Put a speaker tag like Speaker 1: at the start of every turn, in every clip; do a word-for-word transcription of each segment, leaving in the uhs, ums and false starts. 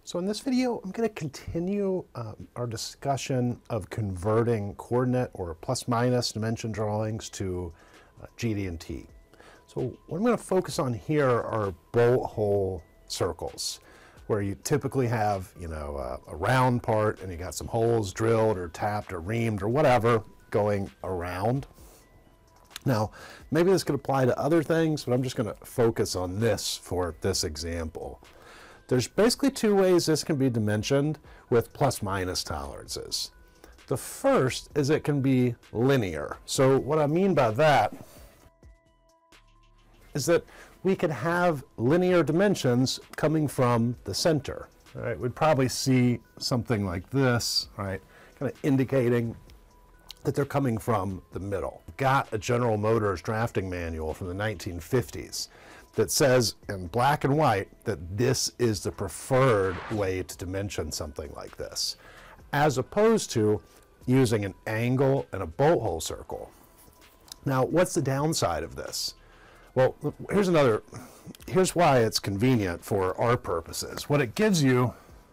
Speaker 1: So in this video, I'm going to continue um, our discussion of converting coordinate or plus minus dimension drawings to uh, G D and T. So what I'm going to focus on here are bolt hole circles, where you typically have, you know, uh, a round part and you got some holes drilled or tapped or reamed or whatever going around. Now, maybe this could apply to other things, but I'm just going to focus on this for this example. There's basically two ways this can be dimensioned with plus minus tolerances. The first is it can be linear. So what I mean by that is that we could have linear dimensions coming from the center. All right, we'd probably see something like this, right, kind of indicating that they're coming from the middle. Got a General Motors drafting manual from the nineteen fifties that says in black and white that this is the preferred way to dimension something like this, as opposed to using an angle and a bolt hole circle. Now, what's the downside of this? Well, here's another, here's why it's convenient for our purposes. What it gives you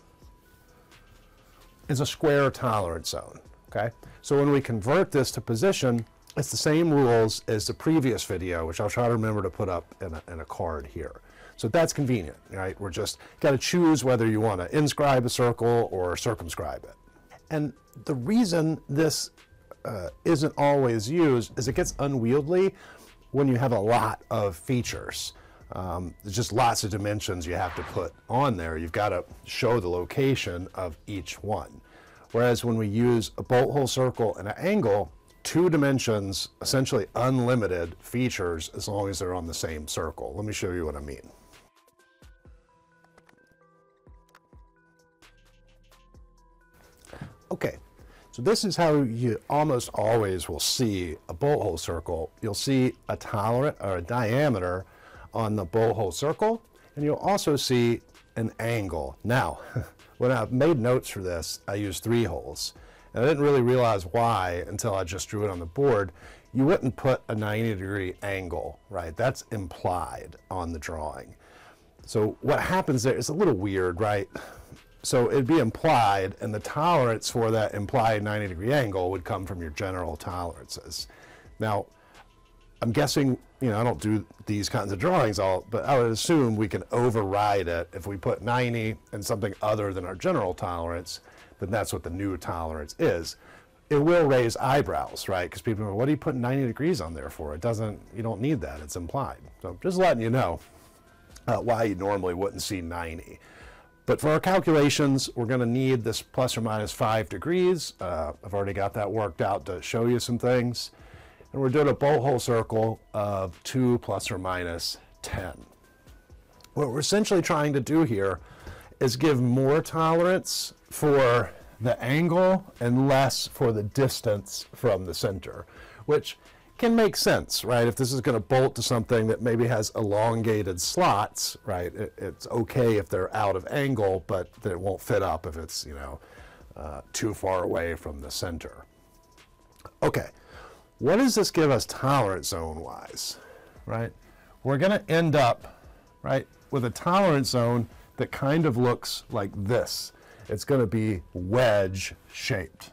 Speaker 1: is a square tolerance zone, okay? So when we convert this to position, it's the same rules as the previous video, which I'll try to remember to put up in a, in a card here. So that's convenient, right? We're just got to choose whether you want to inscribe a circle or circumscribe it. And the reason this uh, isn't always used is it gets unwieldy when you have a lot of features. Um, there's just lots of dimensions you have to put on there. You've got to show the location of each one. Whereas when we use a bolt hole circle and an angle, two dimensions, essentially unlimited features as long as they're on the same circle. Let me show you what I mean. Okay, so this is how you almost always will see a bolt hole circle. You'll see a tolerant or a diameter on the bolt hole circle, and you'll also see an angle. Now, when I made notes for this, I used three holes. And I didn't really realize why until I just drew it on the board. You wouldn't put a ninety degree angle, right? That's implied on the drawing. So what happens there is a little weird, right? So it'd be implied, and the tolerance for that implied ninety degree angle would come from your general tolerances. Now, I'm guessing, you know, I don't do these kinds of drawings, all, but I would assume we can override it if we put ninety and something other than our general tolerance. Then that's what the new tolerance is. It will raise eyebrows, right? Because people are, what are you putting ninety degrees on there for? It doesn't, you don't need that, it's implied. So just letting you know uh, why you normally wouldn't see ninety. But for our calculations, we're gonna need this plus or minus five degrees. Uh, I've already got that worked out to show you some things. And we're doing a bolt hole circle of two plus or minus ten. What we're essentially trying to do here is give more tolerance for the angle and less for the distance from the center, which can make sense, right? If this is going to bolt to something that maybe has elongated slots, right, it, it's okay if they're out of angle, but it won't fit up if it's, you know, uh, too far away from the center. Okay, what does this give us tolerance zone wise, right? We're going to end up, right, with a tolerance zone that kind of looks like this. It's going to be wedge shaped.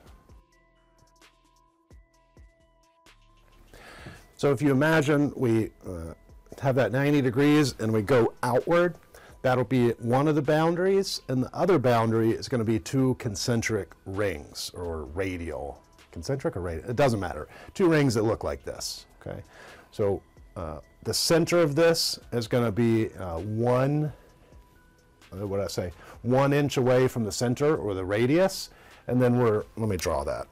Speaker 1: So if you imagine we uh, have that ninety degrees and we go outward, that'll be one of the boundaries, and the other boundary is going to be two concentric rings, or radial. Concentric or radial? It doesn't matter. Two rings that look like this, okay? So uh, the center of this is going to be uh, one what did I say, one inch away from the center or the radius, and then we're, let me draw that.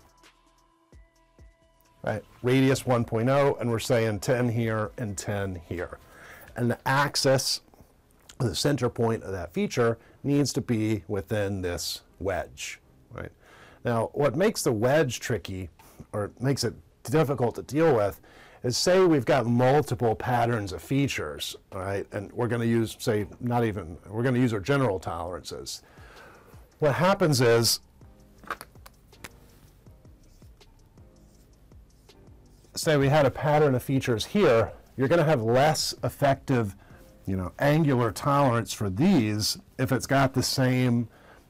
Speaker 1: Right, radius one point zero, and we're saying ten here and ten here. And the axis, the center point of that feature, needs to be within this wedge, right? Now, what makes the wedge tricky, or makes it difficult to deal with, is say we've got multiple patterns of features, all right, and we're going to use, say, not even, we're going to use our general tolerances. What happens is, say we had a pattern of features here, you're going to have less effective, you know, angular tolerance for these if it's got the same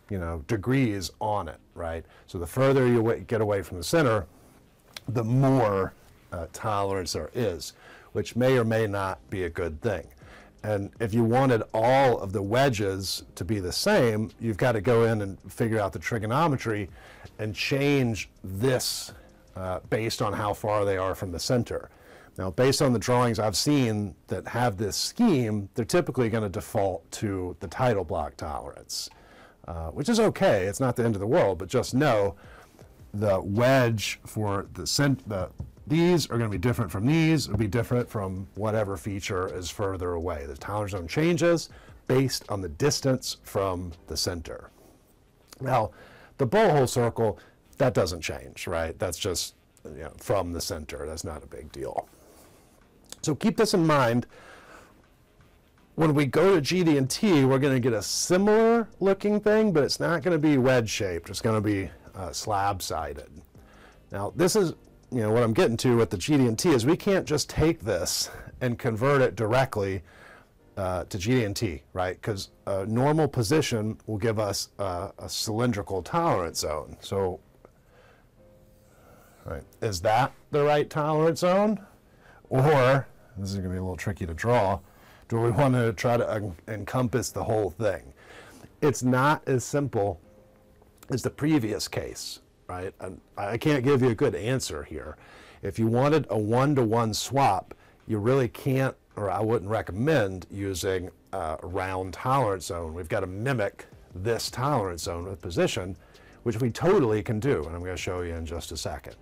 Speaker 1: you know, degrees on it, right? So the further you get away from the center, the more uh, tolerance there is, which may or may not be a good thing. And if you wanted all of the wedges to be the same, you've got to go in and figure out the trigonometry and change this uh, based on how far they are from the center. Now, based on the drawings I've seen that have this scheme, they're typically going to default to the title block tolerance, uh, which is okay. It's not the end of the world, but just know the wedge for the, cent the these are going to be different from these. It'll be different from whatever feature is further away. The tolerance zone changes based on the distance from the center. Now, the bolt hole circle, that doesn't change, right? That's just, you know, from the center. That's not a big deal. So keep this in mind. When we go to G D and T, we're going to get a similar looking thing, but it's not going to be wedge shaped. It's going to be uh, slab sided. Now, this is, you know, what I'm getting to with the G D and T is we can't just take this and convert it directly uh, to G D and T, right? Because a normal position will give us uh, a cylindrical tolerance zone. So, right, is that the right tolerance zone? Or, this is going to be a little tricky to draw, do we want to try to en encompass the whole thing? It's not as simple as the previous case, right? And I can't give you a good answer here. If you wanted a one-to-one swap, you really can't, or I wouldn't recommend using a round tolerance zone. We've got to mimic this tolerance zone with position, which we totally can do, and I'm going to show you in just a second.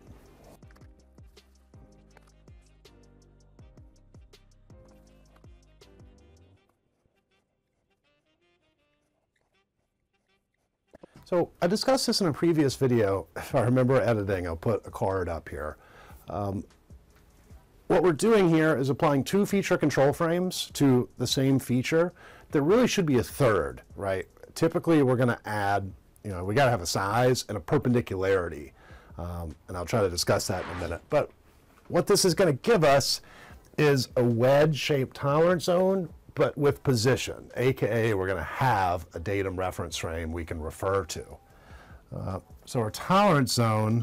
Speaker 1: So I discussed this in a previous video. If I remember editing, I'll put a card up here. Um, what we're doing here is applying two feature control frames to the same feature. There really should be a third, right? Typically, we're going to add, you know, we got to have a size and a perpendicularity. Um, and I'll try to discuss that in a minute. But what this is going to give us is a wedge-shaped tolerance zone, but with position, aka we're going to have a datum reference frame we can refer to. Uh, so our tolerance zone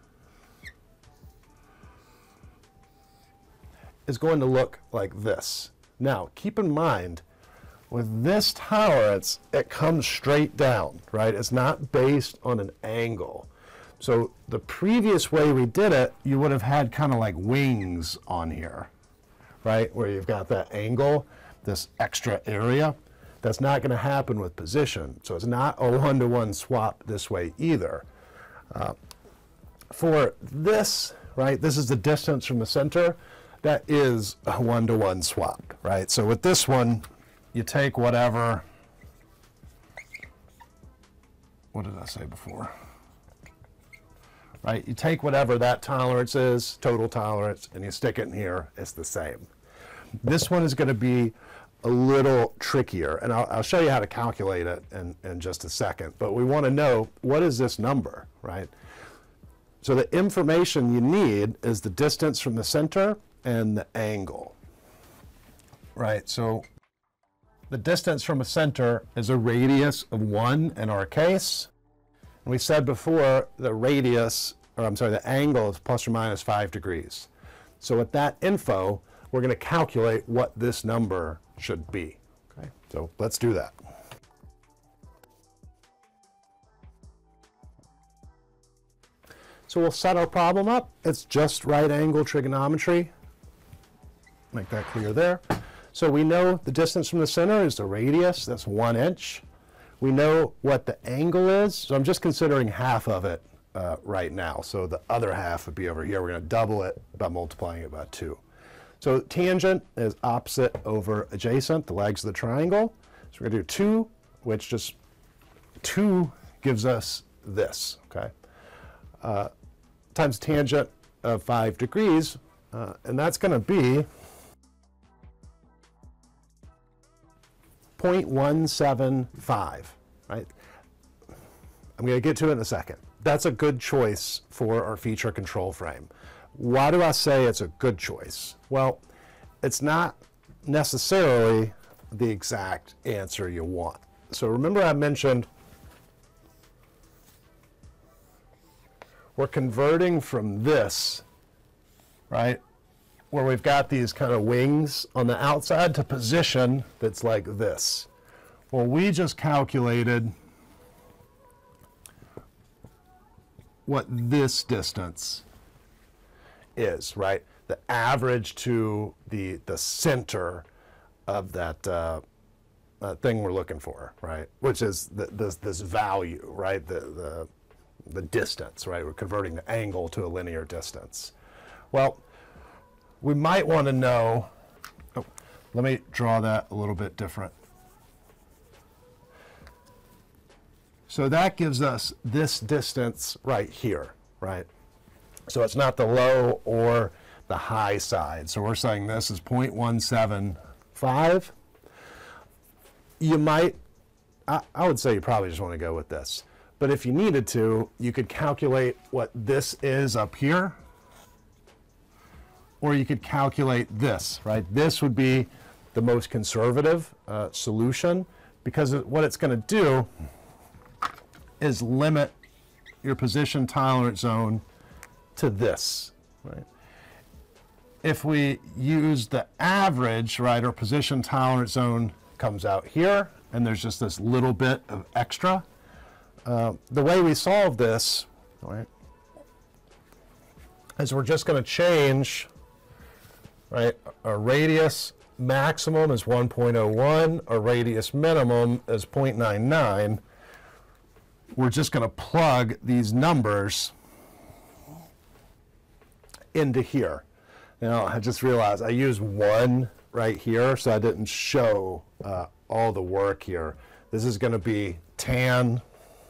Speaker 1: is going to look like this. Now, keep in mind, with this tolerance, it comes straight down, right? It's not based on an angle. So the previous way we did it, you would have had kind of like wings on here, right? Where you've got that angle, this extra area. That's not going to happen with position. So it's not a one-to-one swap this way either. Uh, for this, right, this is the distance from the center. That is a one-to-one swap, right? So with this one, you take whatever, what did I say before? Right, you take whatever that tolerance is, total tolerance, and you stick it in here, it's the same. This one is going to be a little trickier, and I'll, I'll show you how to calculate it in, in just a second, but we want to know, what is this number, right? So the information you need is the distance from the center and the angle, right? So the distance from a center is a radius of one in our case. And we said before the radius, or I'm sorry, the angle is plus or minus five degrees. So with that info, we're going to calculate what this number should be. Okay, so let's do that. So we'll set our problem up. It's just right angle trigonometry. Make that clear there. So we know the distance from the center is the radius, that's one inch. We know what the angle is, so I'm just considering half of it uh, right now. So the other half would be over here. We're going to double it by multiplying it by two. So tangent is opposite over adjacent, the legs of the triangle. So we're going to do two, which just two gives us this, okay? Uh, times tangent of five degrees, uh, and that's going to be zero point one seven five, right? I'm going to get to it in a second. That's a good choice for our feature control frame. Why do I say it's a good choice? Well, it's not necessarily the exact answer you want. So remember I mentioned we're converting from this, right, where we've got these kind of wings on the outside to position that's like this. Well, we just calculated what this distance is, right? The average to the, the center of that uh, uh, thing we're looking for, right? Which is the, this, this value, right? The, the, the distance, right? We're converting the angle to a linear distance. Well, we might want to know, oh, let me draw that a little bit different. So that gives us this distance right here, right? So it's not the low or the high side. So we're saying this is zero point one seven five. You might, I, I would say you probably just want to go with this. But if you needed to, you could calculate what this is up here, or you could calculate this, right? This would be the most conservative uh, solution, because what it's going to do is limit your position tolerance zone to this, right? If we use the average, right, our position tolerance zone comes out here, and there's just this little bit of extra. Uh, the way we solve this, right, is we're just going to change, right, our radius maximum is one point zero one, our radius minimum is zero point nine nine. We're just going to plug these numbers into here. Now, I just realized I used one right here, so I didn't show uh, all the work here. This is going to be tan.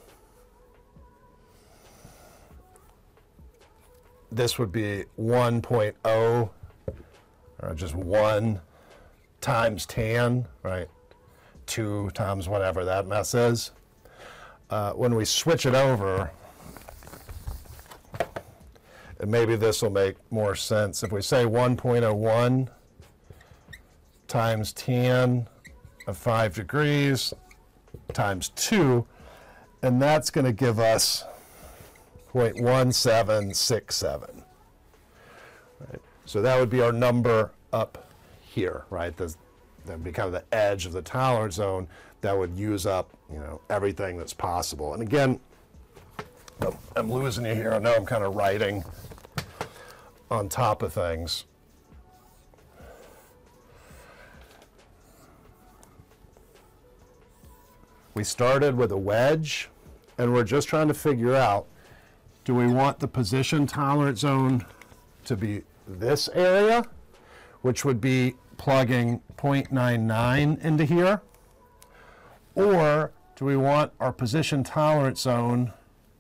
Speaker 1: This would be one point zero, or just one times tan, right? Two times whatever that mess is. Uh, when we switch it over, and maybe this will make more sense. If we say one point zero one times tan of five degrees times two, and that's going to give us zero point one seven six seven. Right? So that would be our number up here, right? That would be kind of the edge of the tolerance zone that would use up, you know, everything that's possible. And again, I'm losing you here. I know I'm kind of writing on top of things. We started with a wedge, and we're just trying to figure out, do we want the position tolerance zone to be this area, which would be plugging zero point nine nine into here, or do we want our position tolerance zone,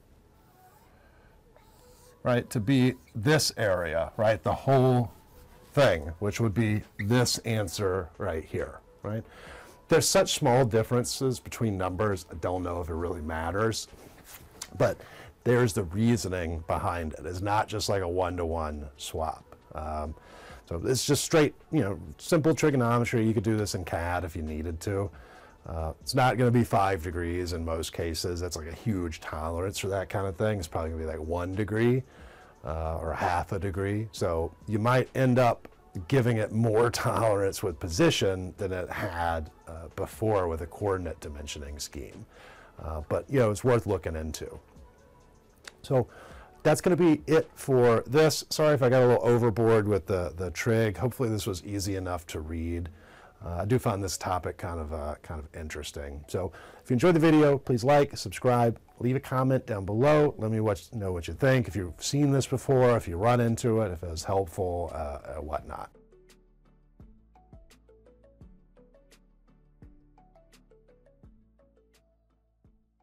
Speaker 1: right, to be this area, right, the whole thing, which would be this answer right here, right? There's such small differences between numbers, I don't know if it really matters, but there's the reasoning behind it. It's not just like a one-to-one swap. Um, so it's just straight, you know, simple trigonometry. You could do this in C A D if you needed to. Uh, it's not going to be five degrees in most cases. That's like a huge tolerance for that kind of thing. It's probably going to be like one degree uh, or half a degree. So you might end up giving it more tolerance with position than it had uh, before with a coordinate dimensioning scheme. Uh, but, you know, it's worth looking into. So that's going to be it for this. Sorry if I got a little overboard with the, the trig. Hopefully this was easy enough to read. Uh, I do find this topic kind of uh, kind of interesting. So if you enjoyed the video, please like, subscribe, leave a comment down below. Let me watch, know what you think. If you've seen this before, if you run into it, if it was helpful, uh, whatnot.